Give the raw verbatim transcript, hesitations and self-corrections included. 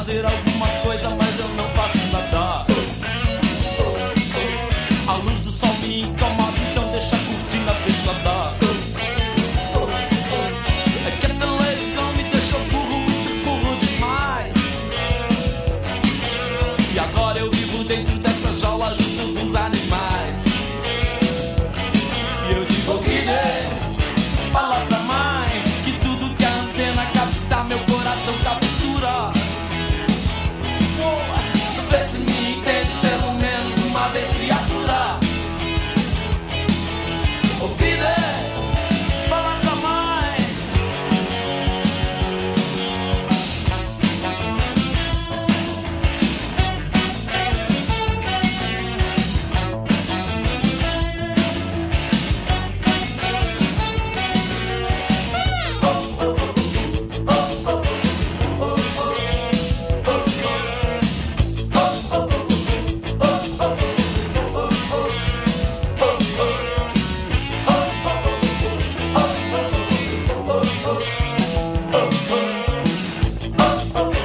fazer alguma coisa, mas eu não faço nada. A luz do sol me incomoda, então deixa a cortina fechada. É que a televisão me deixou burro, muito burro demais. E agora eu vivo dentro dessa jaula junto dos animais. E eu digo que dê, fala pra mãe que tudo que a antena capta, meu coração captura. Oh, vê se me entende pelo menos uma vez, criatura. Oh, que dê, fala pra mãe. Oh,